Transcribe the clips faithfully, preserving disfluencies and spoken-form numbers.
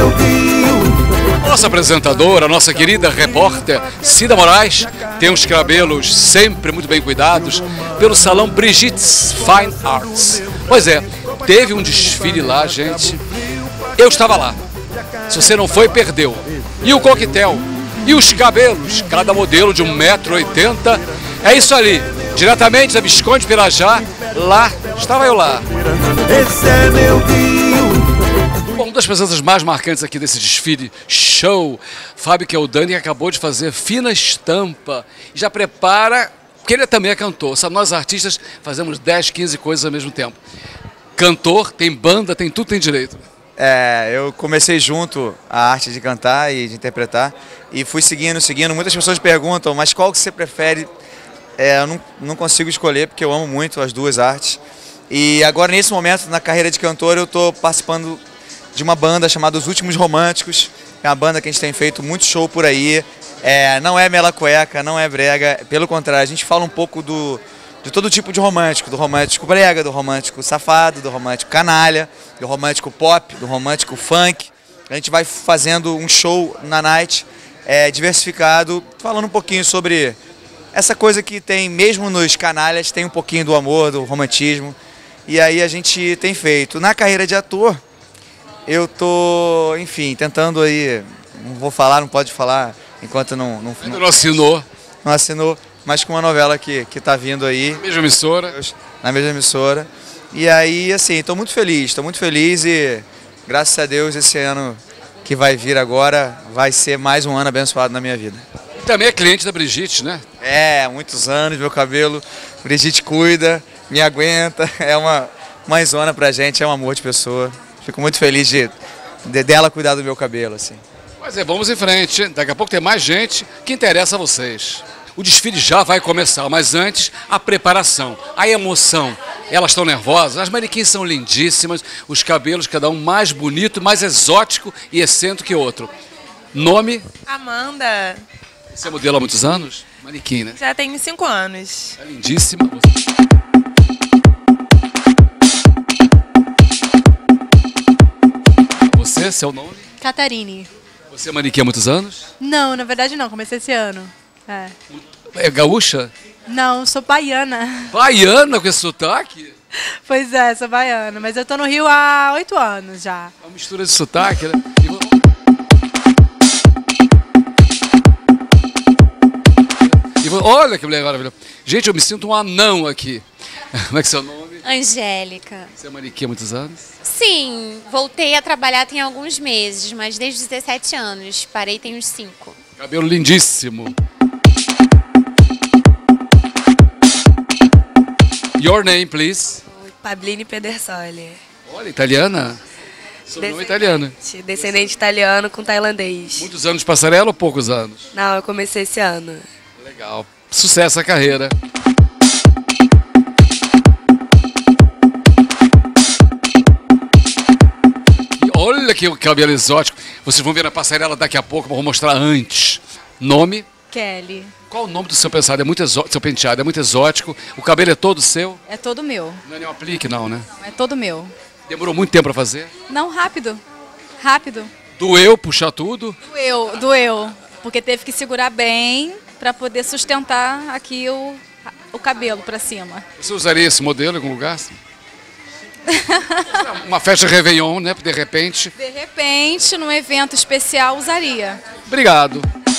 Nossa apresentadora, nossa querida repórter Cida Moraes, tem os cabelos sempre muito bem cuidados pelo salão Brigitte's Fine Arts. Pois é, teve um desfile lá, gente. Eu estava lá. Se você não foi, perdeu. E o coquetel? E os cabelos? Cada modelo de um metro e oitenta. É isso ali, diretamente da Visconde Pirajá. Lá, estava eu lá. Esse é meu Rio. Bom, uma das presenças mais marcantes aqui desse desfile show, Fábio Keldani, que acabou de fazer fina estampa. E já prepara, porque ele também é cantor. Sabe, nós artistas fazemos dez, quinze coisas ao mesmo tempo. Cantor, tem banda, tem tudo, tem direito. É, eu comecei junto a arte de cantar e de interpretar e fui seguindo, seguindo. Muitas pessoas perguntam, mas qual que você prefere? É, eu não, não consigo escolher porque eu amo muito as duas artes. E agora, nesse momento, na carreira de cantor, eu estou participando de uma banda chamada Os Últimos Românticos. É uma banda que a gente tem feito muito show por aí. É, não é mela cueca, não é brega, pelo contrário, a gente fala um pouco do... de todo tipo de romântico, do romântico brega, do romântico safado, do romântico canalha, do romântico pop, do romântico funk. A gente vai fazendo um show na night, é, diversificado, falando um pouquinho sobre essa coisa que tem, mesmo nos canalhas, tem um pouquinho do amor, do romantismo. E aí a gente tem feito. Na carreira de ator, eu tô, enfim, tentando aí, não vou falar, não pode falar, enquanto não... Não, Ainda não assinou. Não assinou. Mas com uma novela que, que tá vindo aí. Na mesma emissora. Na mesma emissora. E aí, assim, estou muito feliz, estou muito feliz e graças a Deus esse ano que vai vir agora vai ser mais um ano abençoado na minha vida. E também é cliente da Brigitte, né? É, muitos anos, meu cabelo, Brigitte cuida, me aguenta, é uma mãezona pra gente, é um amor de pessoa. Fico muito feliz de, de dela cuidar do meu cabelo, assim. Mas é, vamos em frente, daqui a pouco tem mais gente que interessa a vocês. O desfile já vai começar, mas antes a preparação, a emoção. Elas estão nervosas, as manequins são lindíssimas, os cabelos cada um mais bonito, mais exótico e excêntrico que o outro. Nome? Amanda. Você é modelo há muitos anos? Manequim, né? Já tenho cinco anos. É lindíssima. Você, seu nome? Catarine. Você é manequim há muitos anos? Não, na verdade não, comecei esse ano. É. É gaúcha? Não, sou baiana. Baiana com esse sotaque? Pois é, sou baiana, mas eu tô no Rio há oito anos já. Uma mistura de sotaque, né? E... Olha que legal, maravilhoso. Gente, eu me sinto um anão aqui. Como é que é seu nome? Angélica. Você é manequim há muitos anos? Sim, voltei a trabalhar tem alguns meses, mas desde os dezessete anos. Parei tem uns cinco. Cabelo lindíssimo. Your name, please. Pablini Pedersoli. Olha, italiana? Sobrenome italiano. Descendente italiano com tailandês. Muitos anos de passarela ou poucos anos? Não, eu comecei esse ano. Legal. Sucesso a carreira. E olha que cabelo exótico. Vocês vão ver na passarela daqui a pouco, eu vou mostrar antes. Nome? Kelly. Qual o nome do seu penteado? É muito exótico, seu penteado é muito exótico. O cabelo é todo seu? É todo meu. Não é nenhum aplique, não, né? É todo meu. Demorou muito tempo para fazer? Não, rápido. Rápido. Doeu puxar tudo? Doeu, doeu. Porque teve que segurar bem para poder sustentar aqui o, o cabelo para cima. Você usaria esse modelo em algum lugar? Uma festa Réveillon, né? De repente. De repente, num evento especial, usaria. Obrigado.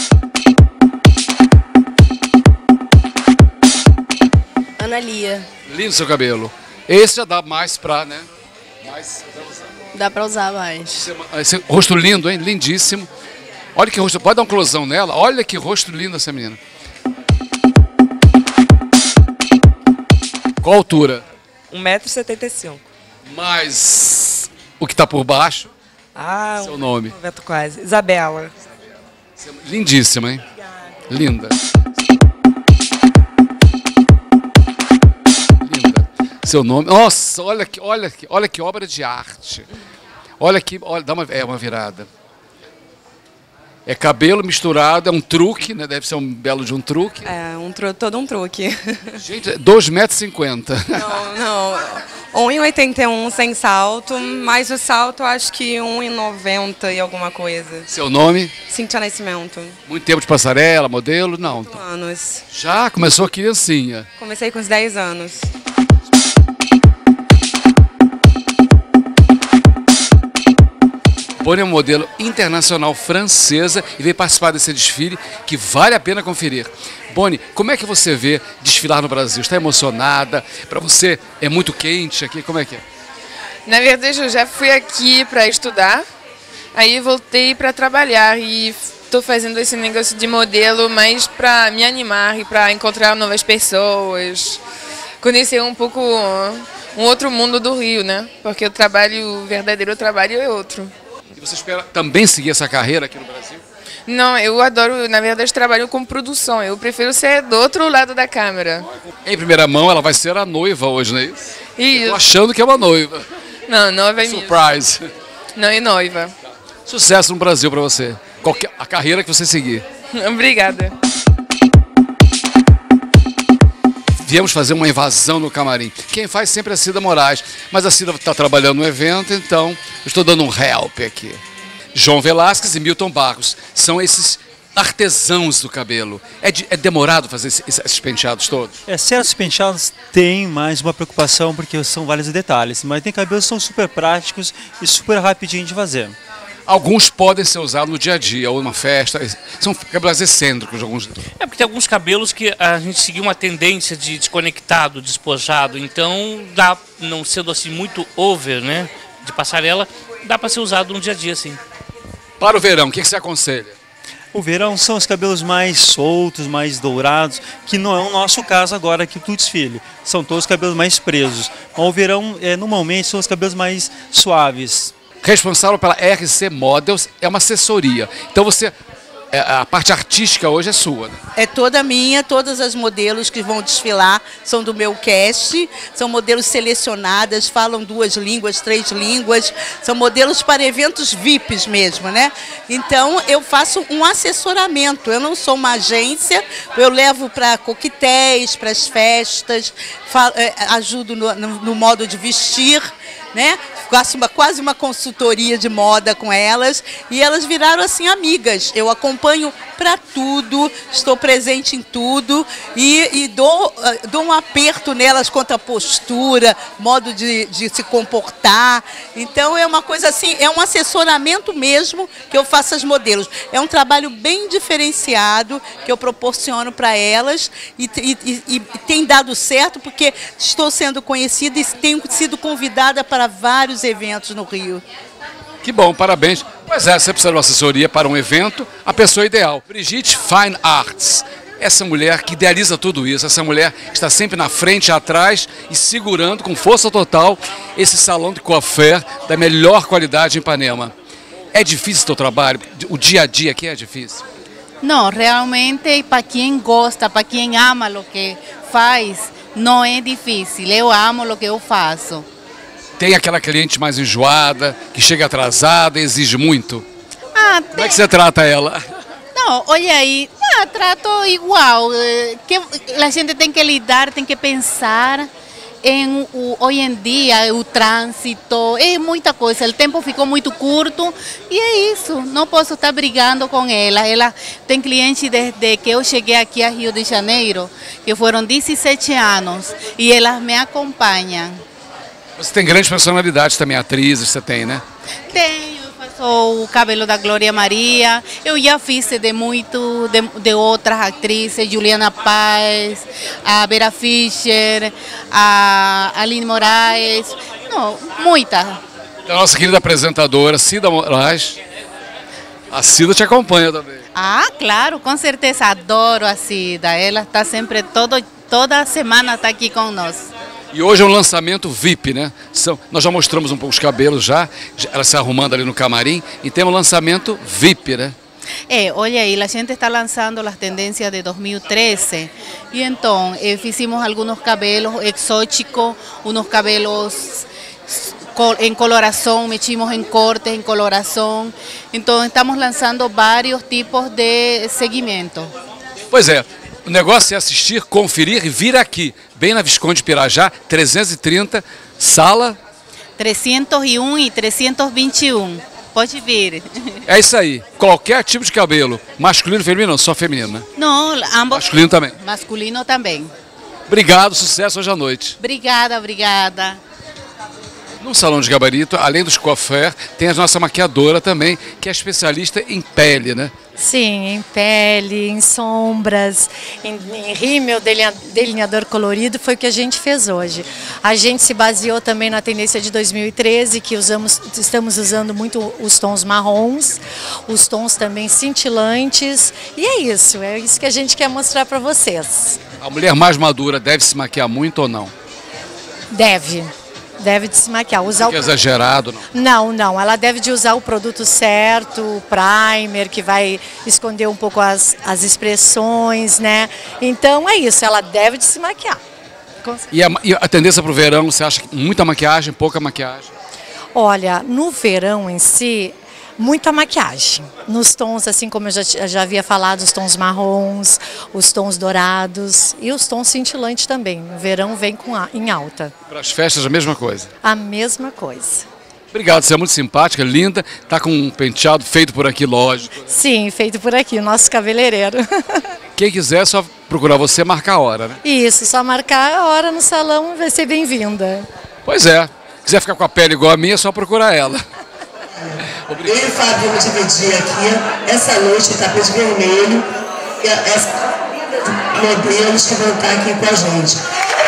Ana Lia. Lindo seu cabelo. Esse já dá mais pra, né? Mais pra usar. Dá pra usar mais. Esse, esse rosto lindo, hein? Lindíssimo. Olha que rosto. Pode dar um closão nela? Olha que rosto lindo essa menina. Qual a altura? um metro e setenta e cinco. Mais o que tá por baixo? Ah, seu nome? um metro quase. Isabela. Lindíssima, hein? Linda. Seu nome. Nossa, olha que, olha que, olha que obra de arte. Olha que, olha, dá uma, é uma virada. É cabelo misturado, é um truque, né? Deve ser um belo de um truque. É, um tru, todo um truque. Gente, dois metros e cinquenta. Não, não. um e oitenta e um sem salto, mas o salto acho que um e noventa e alguma coisa. Seu nome? Cintia Nascimento. Muito tempo de passarela, modelo? Não. Anos. Já começou criancinha. Comecei com uns dez anos. Bonnie é uma modelo internacional francesa e veio participar desse desfile que vale a pena conferir. Bonnie, como é que você vê desfilar no Brasil? Está emocionada? Para você é muito quente aqui? Como é que é? Na verdade, eu já fui aqui para estudar, aí voltei para trabalhar e estou fazendo esse negócio de modelo mais para me animar e para encontrar novas pessoas, conhecer um pouco um outro mundo do Rio, né? Porque o trabalho, o verdadeiro trabalho é outro. E você espera também seguir essa carreira aqui no Brasil? Não, eu adoro, na verdade, trabalho com produção. Eu prefiro ser do outro lado da câmera. Em primeira mão, ela vai ser a noiva hoje, não é isso? Isso. Tô achando que é uma noiva. Não, noiva é Surprise. mesmo. Não, é noiva. Sucesso no Brasil para você. Qualquer, a carreira que você seguir. Obrigada. Viemos fazer uma invasão no camarim. Quem faz sempre é a Cida Moraes. Mas a Cida está trabalhando no evento, então eu estou dando um help aqui. João Velasquez e Milton Barros são esses artesãos do cabelo. É, de, é demorado fazer esses, esses penteados todos? É, certos penteados têm mais uma preocupação porque são vários detalhes, mas tem cabelos que são super práticos e super rapidinho de fazer. Alguns podem ser usados no dia a dia, ou numa festa. São cabelos excêntricos. Alguns. É porque tem alguns cabelos que a gente seguiu uma tendência de desconectado, despojado. Então, dá, não sendo assim muito over, né, de passarela, dá para ser usado no dia a dia, sim. Para o verão, o que você aconselha? O verão são os cabelos mais soltos, mais dourados, que não é o nosso caso agora aqui do desfile. São todos os cabelos mais presos. Mas o verão, é, normalmente, são os cabelos mais suaves. Responsável pela R C Models é uma assessoria. Então você, a parte artística hoje é sua, né? É toda minha, todas as modelos que vão desfilar são do meu cast, são modelos selecionadas, falam duas línguas, três línguas, são modelos para eventos V I Ps mesmo, né? Então eu faço um assessoramento, eu não sou uma agência, eu levo para coquetéis, para as festas, falo, é, ajudo no, no, no modo de vestir, né? Faço uma, quase uma consultoria de moda com elas e elas viraram assim amigas. Eu acompanho para tudo, estou presente em tudo e, e dou, dou um aperto nelas quanto à postura, modo de, de se comportar. Então é uma coisa assim, é um assessoramento mesmo que eu faço às modelos. É um trabalho bem diferenciado que eu proporciono para elas e, e, e, e tem dado certo porque estou sendo conhecida e tenho sido convidada para vários eventos no Rio. Que bom, parabéns. Pois é, você precisa de uma assessoria para um evento, a pessoa ideal. Brigitte Fine Arts, essa mulher que idealiza tudo isso, essa mulher que está sempre na frente e atrás e segurando com força total esse salão de coiffure da melhor qualidade em Ipanema. É difícil o teu trabalho? O dia a dia aqui é difícil? Não, realmente para quem gosta, para quem ama o que faz, não é difícil. Eu amo o que eu faço. Tem aquela cliente mais enjoada, que chega atrasada e exige muito? Ah, Como é que você trata ela? Não, olha aí, ah, trato igual. Que a gente tem que lidar, tem que pensar em o, hoje em dia, o trânsito, é muita coisa. O tempo ficou muito curto e é isso. Não posso estar brigando com ela. Ela tem cliente desde que eu cheguei aqui a Rio de Janeiro, que foram dezessete anos, e elas me acompanham. Você tem grandes personalidades também, atrizes você tem, né? Tenho, eu faço o cabelo da Glória Maria, eu já fiz de muito, de, de outras atrizes, Juliana Paz, a Vera Fischer, a Aline Moraes, não, muita. A nossa querida apresentadora, Cida Moraes, a Cida te acompanha também. Ah, claro, com certeza, adoro a Cida, ela está sempre, todo, toda semana está aqui conosco. E hoje é um lançamento V I P, né? São, nós já mostramos um pouco os cabelos já, ela se arrumando ali no camarim, e tem um lançamento V I P, né? É, olha aí, a gente está lançando as tendências de dois mil e treze e então eh, fizemos alguns cabelos exóticos, uns cabelos em coloração, meximos em cortes, em coloração, então estamos lançando vários tipos de segmento. Pois é, O negócio é assistir, conferir e vir aqui, bem na Visconde Pirajá, trezentos e trinta, sala... trezentos e um e trezentos e vinte e um. Pode vir. É isso aí. Qualquer tipo de cabelo. Masculino, feminino, não, só feminino, né? Não, ambos. Masculino também. Masculino também. Obrigado, sucesso hoje à noite. Obrigada, obrigada. No Salão de Gabarito, além dos coiffeurs, tem a nossa maquiadora também, que é especialista em pele, né? Sim, em pele, em sombras, em, em rímel, delineador colorido, foi o que a gente fez hoje. A gente se baseou também na tendência de dois mil e treze, que usamos, estamos usando muito os tons marrons, os tons também cintilantes, e é isso, é isso que a gente quer mostrar para vocês. A mulher mais madura deve se maquiar muito ou não? Deve. Deve de se maquiar. Usar Fica o... exagerado, não? Não, não. Ela deve de usar o produto certo, o primer, que vai esconder um pouco as, as expressões, né? Então é isso, ela deve de se maquiar. E a, e a tendência para o verão, você acha que muita maquiagem, pouca maquiagem? Olha, no verão em si, muita maquiagem. Nos tons, assim como eu já, já havia falado, os tons marrons, os tons dourados e os tons cintilantes também. O verão vem com a, em alta. Para as festas a mesma coisa? A mesma coisa. Obrigado, você é muito simpática, linda, está com um penteado feito por aqui, lógico. Sim, feito por aqui, o nosso cabeleireiro. Quem quiser é só procurar você e marcar a hora, né? Isso, só marcar a hora no salão e vai ser bem-vinda. Pois é, quiser ficar com a pele igual a minha, é só procurar ela. Obrigado. Eu e o Fábio vamos dividir aqui essa noite de tapete vermelho e as modelos que vão estar aqui com a gente.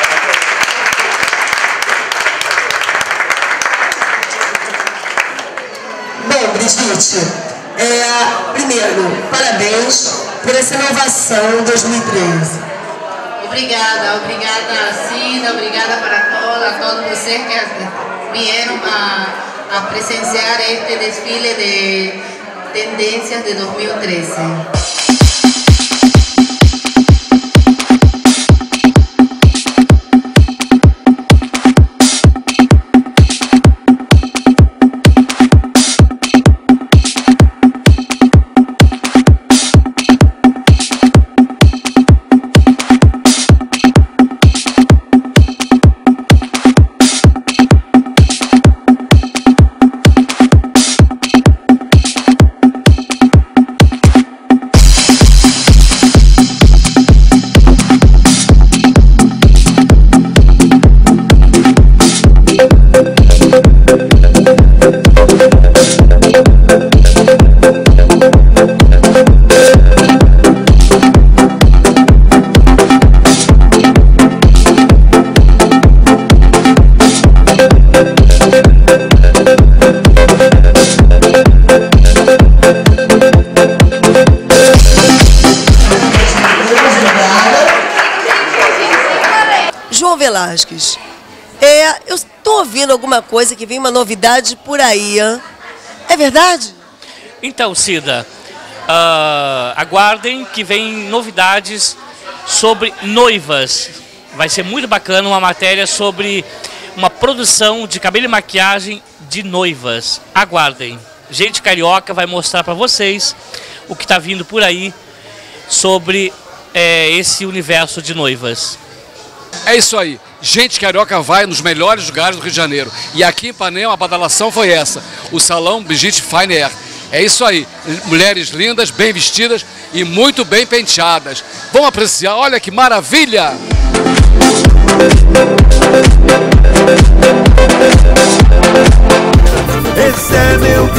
Bom, Brigitte, é, primeiro, parabéns por essa inovação dois mil e treze. Obrigada, obrigada Cida, obrigada para toda, todos vocês que vieram a a presenciar este desfile de tendências de dois mil e treze. Velasquez, é, eu estou ouvindo alguma coisa que vem uma novidade por aí, hein? É verdade? Então, Cida, uh, aguardem que vem novidades sobre noivas. Vai ser muito bacana uma matéria sobre uma produção de cabelo e maquiagem de noivas. Aguardem. Gente Carioca vai mostrar para vocês o que está vindo por aí sobre é, esse universo de noivas. É isso aí. Gente Carioca vai nos melhores lugares do Rio de Janeiro. E aqui em Ipanema a badalação foi essa. O Salão Brigitte Fine Hair. É isso aí. Mulheres lindas, bem vestidas e muito bem penteadas. Vamos apreciar. Olha que maravilha! Esse é meu